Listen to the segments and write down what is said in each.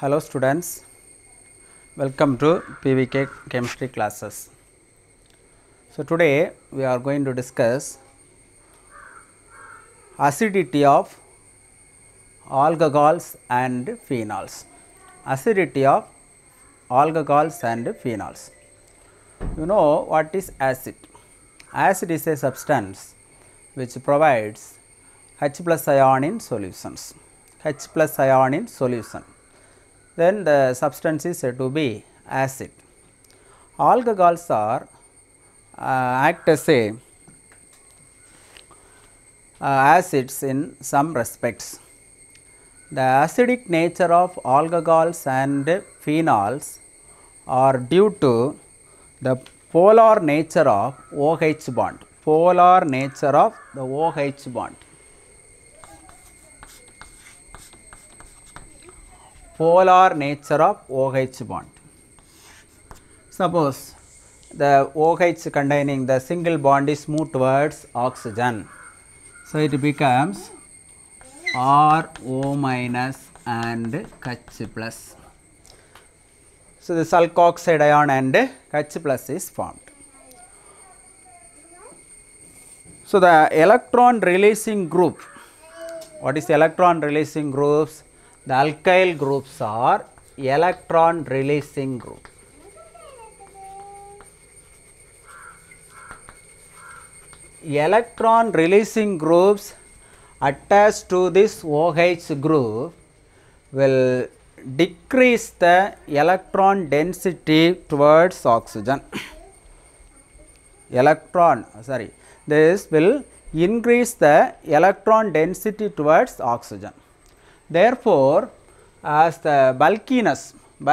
Hello students, welcome to PVK chemistry classes. So today we are going to discuss acidity of alcohols and phenols. Acidity of alcohols and phenols. You know what is acid? Acid is a substance which provides H plus ion in solutions. H plus ion in solution. Then the substance is said to be acid. Alcohols are act as a acids in some respects. The acidic nature of alcohols and phenols are due to the polar nature of OH bond. Polar nature of the OH bond. Polar nature of OH bond. Suppose the OH containing the single bond is moved towards oxygen. So, it becomes RO minus and H plus. So, this alkoxide ion and H plus is formed. So, the electron releasing group. What is electron releasing groups? The alkyl groups are electron releasing group. Electron releasing groups attached to this OH group will decrease the electron density towards oxygen. This will increase the electron density towards oxygen. Therefore, as the bulkiness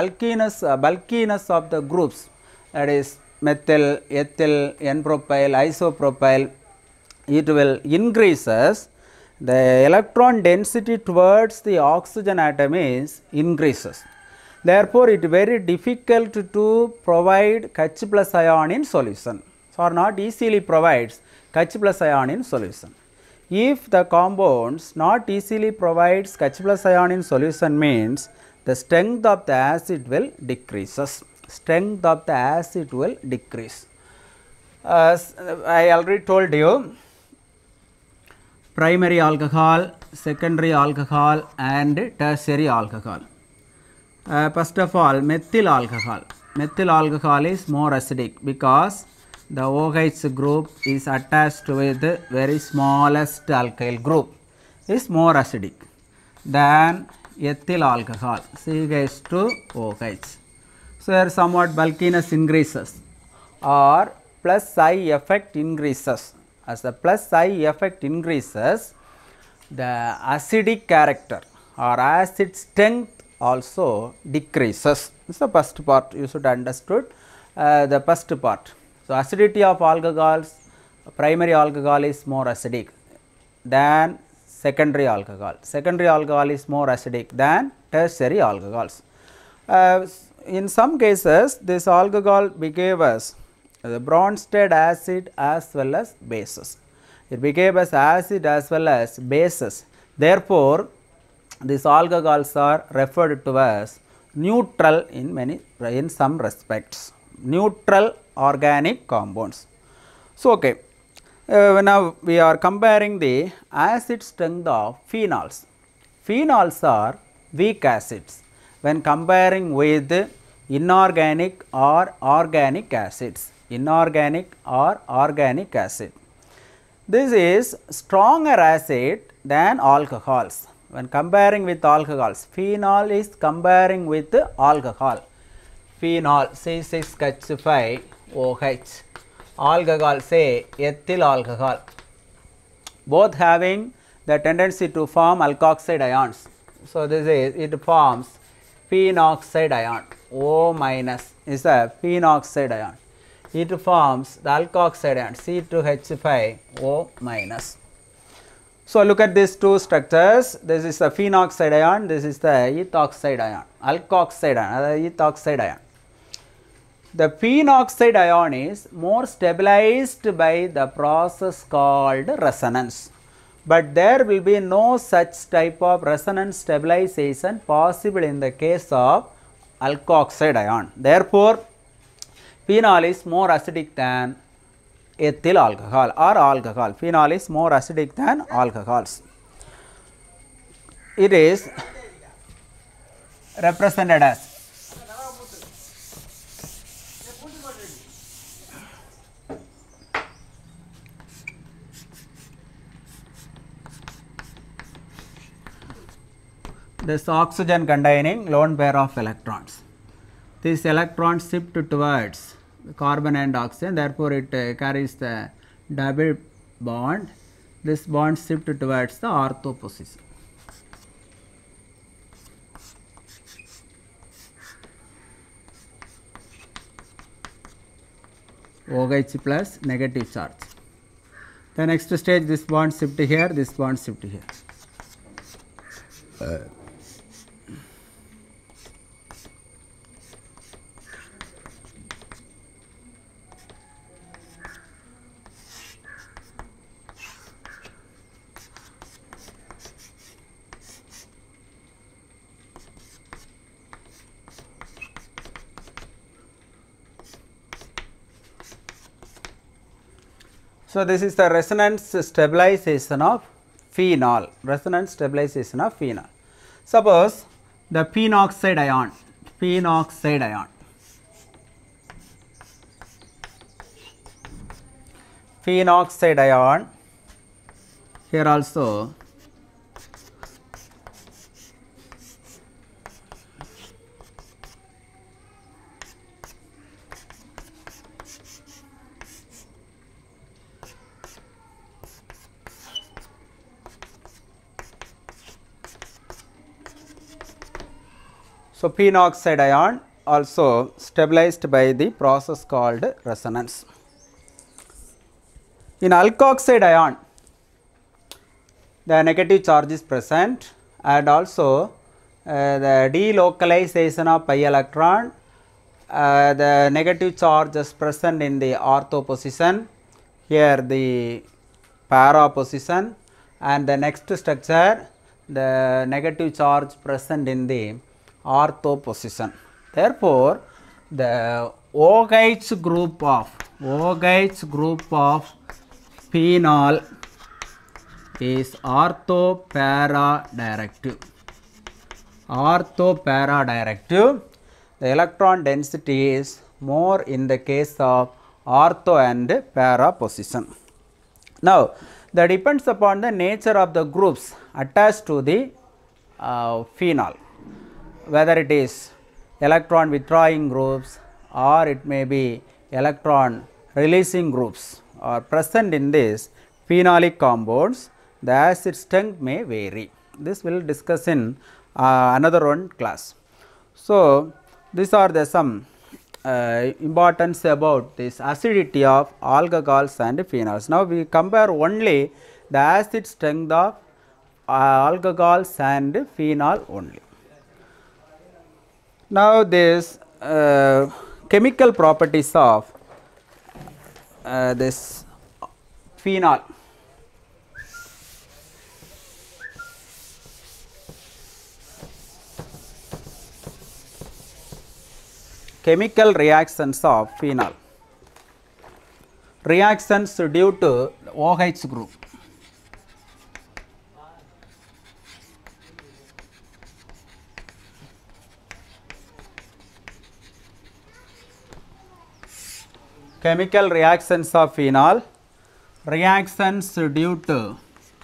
of the groups, that is methyl, ethyl, N-propyl, isopropyl, it will increases, the electron density towards the oxygen atom is increases. Therefore, it is very difficult to provide H plus ion in solution, or not easily provides H plus ion in solution. If the compounds not easily provides H plus ion in solution means the strength of the acid will decreases. Strength of the acid will decrease. I already told you, primary alcohol, secondary alcohol and tertiary alcohol. First of all, methyl alcohol. Methyl alcohol is more acidic because the OH group is attached with the very smallest alkyl group, is more acidic than ethyl alcohol, CH2OH. So, here somewhat bulkiness increases or plus I effect increases. As the plus I effect increases, the acidic character or acid strength also decreases. This is the first part, you should understood the first part. So, acidity of alcohols, primary alcohol is more acidic than secondary alcohol. Secondary alcohol is more acidic than tertiary alcohols. In some cases, this alcohol behaves the Bronsted acid as well as bases. It behaves acid as well as bases. Therefore, these alcohols are referred to as neutral in some respects. Neutral organic compounds. So, okay, now we are comparing the acid strength of phenols. Phenols are weak acids when comparing with inorganic or organic acids. Inorganic or organic acid. This is stronger acid than alcohols. When comparing with alcohols, phenol is comparing with alcohol. Phenol C6H5OH, alcohol say ethyl alcohol, both having the tendency to form alkoxide ions. So, this is it forms phenoxide ion, O minus is a phenoxide ion. It forms the alkoxide ion C2H5O minus. So, look at these two structures. This is the phenoxide ion, this is the ethoxide ion, alkoxide ion, ethoxide ion. The phenoxide ion is more stabilized by the process called resonance. but there will be no such type of resonance stabilization possible in the case of alkoxide ion. Therefore, phenol is more acidic than ethyl alcohol or alcohol. Phenol is more acidic than alcohols. It is represented as this oxygen containing lone pair of electrons. These electrons shift towards the carbon and oxygen, therefore it carries the double bond. This bond shift towards the ortho position. OH plus negative charge. The next stage, this bond shift here, this bond shift here. So, this is the resonance stabilization of phenol, resonance stabilization of phenol. Suppose the phenoxide ion, phenoxide ion, phenoxide ion, here also so phenoxide ion also stabilized by the process called resonance. In alkoxide ion, the negative charge is present and also the delocalization of pi electron, the negative charge is present in the ortho position, here the para position, and the next structure the negative charge present in the ortho position. Therefore, the OH group of phenol is ortho-para directive. Ortho-para directive. The electron density is more in the case of ortho and para position. Now, that depends upon the nature of the groups attached to the phenol, whether it is electron withdrawing groups or it may be electron releasing groups are present in this phenolic compounds. The acid strength may vary. This we will discuss in another one class. So, these are the some importance about this acidity of alcohols and phenols. Now, we compare only the acid strength of alcohols and phenol only. Now, this chemical properties of this phenol. Chemical reactions of phenol. Reactions due to OH group. Chemical reactions of phenol. Reactions due to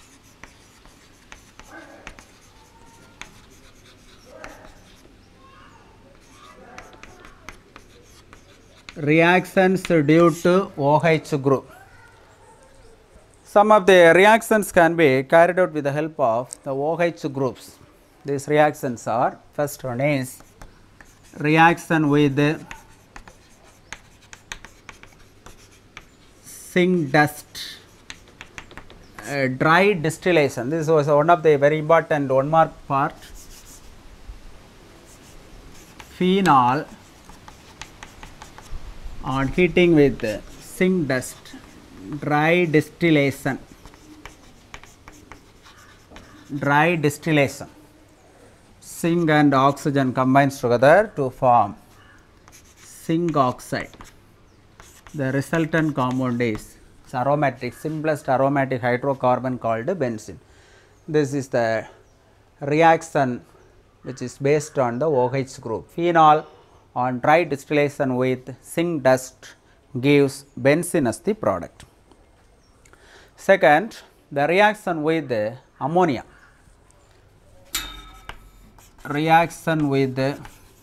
OH group. Some of the reactions can be carried out with the help of the OH groups. These reactions are, first one is reaction with zinc dust, dry distillation. This was one of the very important 1 mark part. Phenol on heating with zinc dust, dry distillation. dry distillation. Zinc and oxygen combines together to form zinc oxide. The resultant compound is aromatic, simplest aromatic hydrocarbon called benzene. This is the reaction which is based on the OH group. Phenol on dry distillation with zinc dust gives benzene as the product. Second, the reaction with the ammonia. Reaction with the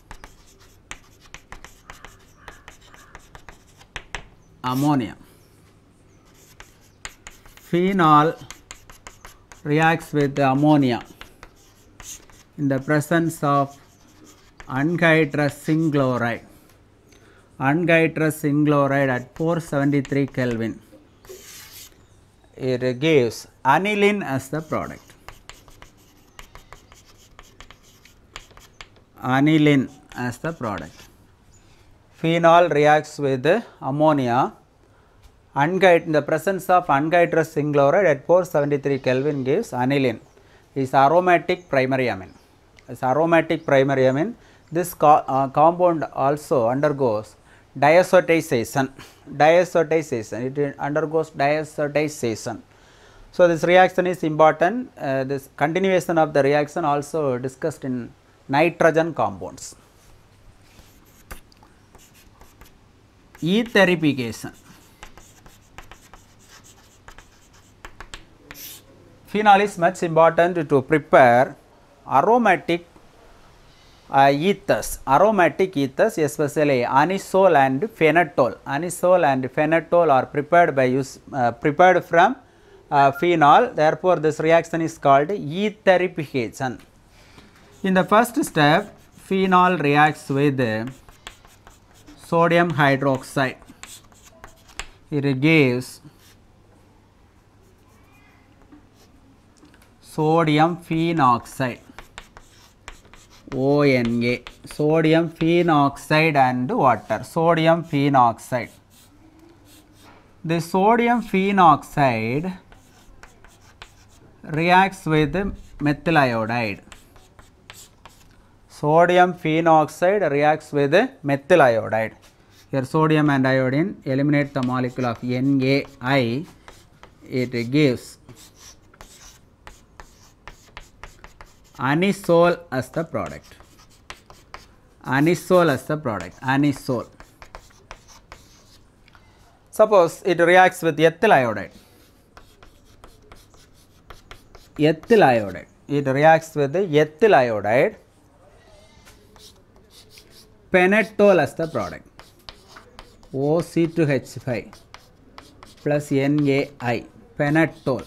ammonia. Phenol reacts with the ammonia in the presence of anhydrous zinc chloride. Anhydrous zinc chloride at 473 Kelvin. It gives aniline as the product. Aniline as the product. Phenol reacts with ammonia in the presence of anhydrous zinc chloride at 473 Kelvin gives aniline. Is aromatic primary amine. Is aromatic primary amine. This compound also undergoes diazotization. It undergoes diazotization. So this reaction is important. This continuation of the reaction also discussed in nitrogen compounds. Esterification. Phenol is much important to prepare aromatic ethers, especially anisole and phenol. Anisole and phenol are prepared prepared from phenol. Therefore, this reaction is called esterification. In the first step, phenol reacts with sodium hydroxide. It gives sodium phenoxide, ONA, sodium phenoxide and water, sodium phenoxide. The sodium phenoxide reacts with methyl iodide. Sodium phenoxide reacts with methyl iodide. Here sodium and iodine eliminate the molecule of NaI. It gives anisole as the product. Anisole as the product. Anisole. Suppose it reacts with ethyl iodide. Ethyl iodide. It reacts with the ethyl iodide. Phenol as the product. OC2H5 plus NaI. Phenol.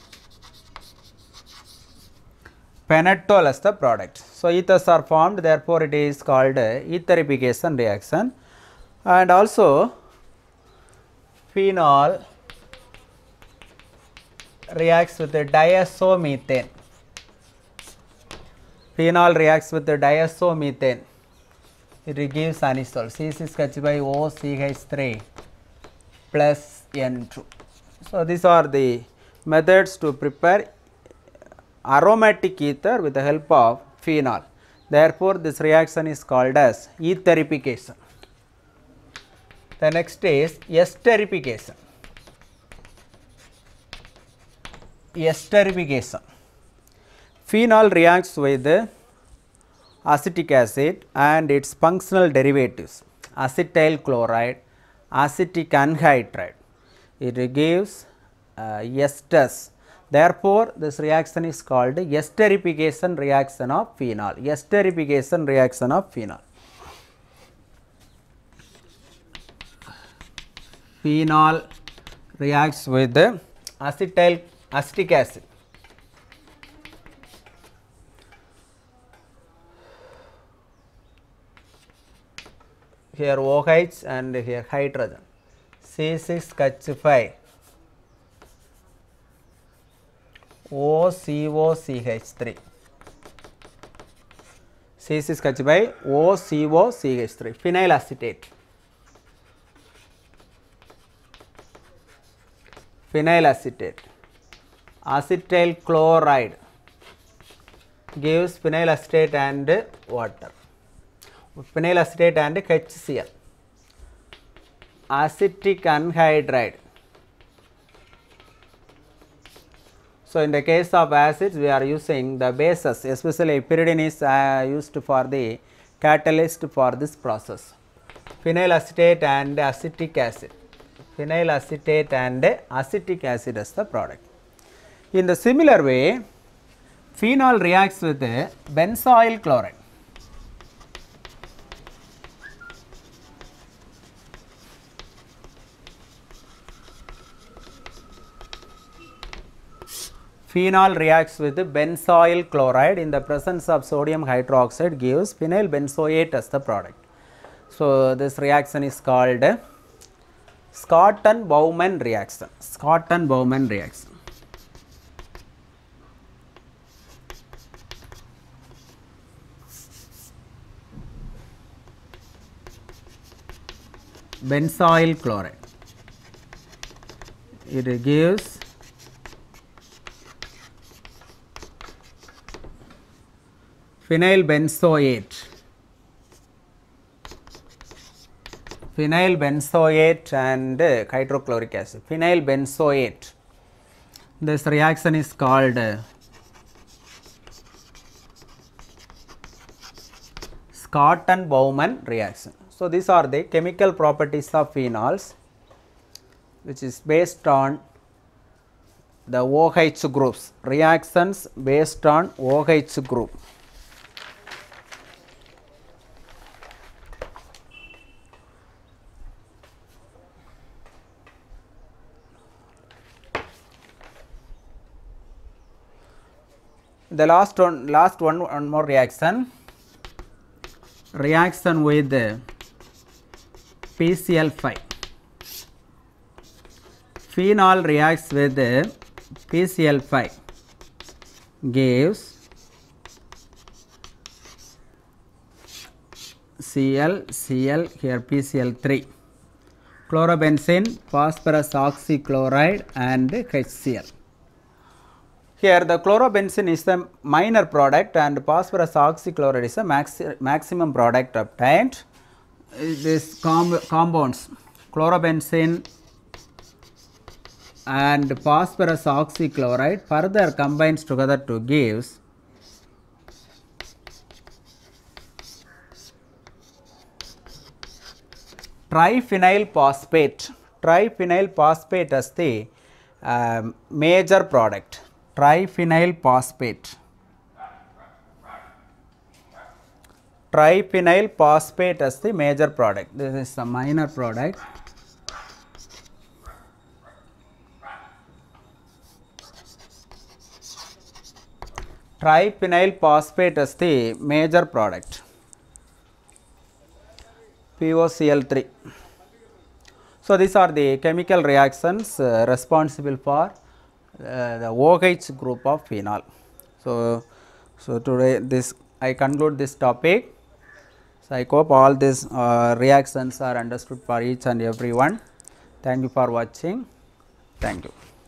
Phenol as the product. So ethers are formed, therefore it is called esterification reaction. And also phenol reacts with the diazomethane. Phenol reacts with the diazomethane. It gives anisole, C6H5OCH3 plus N2. So these are the methods to prepare aromatic ether with the help of phenol. Therefore, this reaction is called as esterification. The next is esterification. Esterification. Phenol reacts with acetic acid and its functional derivatives, acetyl chloride, acetic anhydride. It gives esters. Therefore, this reaction is called esterification reaction of phenol. Esterification reaction of phenol. Phenol reacts with acetic acid. Here OH and here hydrogen, C6H5 OCOCH3, C6H5 OCOCH3, phenyl acetate. Phenyl acetate, acetyl chloride, gives phenyl acetate and water. Phenyl acetate and HCl. Acetic anhydride. So, in the case of acids, we are using the bases, especially pyridine is used for the catalyst for this process. Phenyl acetate and acetic acid. Phenyl acetate and acetic acid is the product. In the similar way, phenol reacts with benzoyl chloride. Phenol reacts with benzoyl chloride in the presence of sodium hydroxide gives phenyl benzoate as the product. So, this reaction is called Scott-Bowman reaction. Scott-Bowman reaction. Benzoyl chloride. It gives phenyl benzoate. Phenyl benzoate and hydrochloric acid. Phenyl benzoate. This reaction is called Scott-Bowman reaction. So, these are the chemical properties of phenols, which is based on the OH groups. Reactions based on OH group. The last one more reaction. Reaction with PCl5. Phenol reacts with PCl5, gives Cl, here PCl3, chlorobenzene, phosphorus oxychloride and HCl. Here the chlorobenzene is the minor product and phosphorus oxychloride is the maximum product obtained. These compounds chlorobenzene and phosphorus oxychloride further combines together to gives triphenyl phosphate. Triphenyl phosphate as the major product. Triphenyl phosphate. Triphenyl phosphate as the major product. This is the minor product. Triphenyl phosphate as the major product. POCl3. So, these are the chemical reactions responsible for the OH group of phenol. So today I conclude this topic. So, I hope all these reactions are understood for each and everyone. Thank you for watching. Thank you.